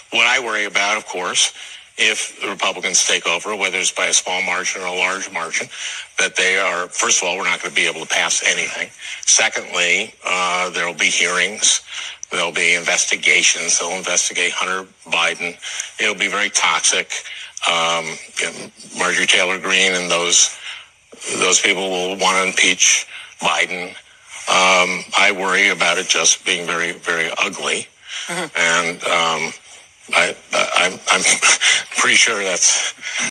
What I worry about, of course, if the Republicans take over, whether it's by a small margin or a large margin, that they are, first of all, we're not going to be able to pass anything. Secondly, there will be hearings. There'll be investigations. They'll investigate Hunter Biden. It'll be very toxic. Marjorie Taylor Greene and those people will want to impeach Biden. I worry about it just being very, very ugly. And I'm pretty sure that's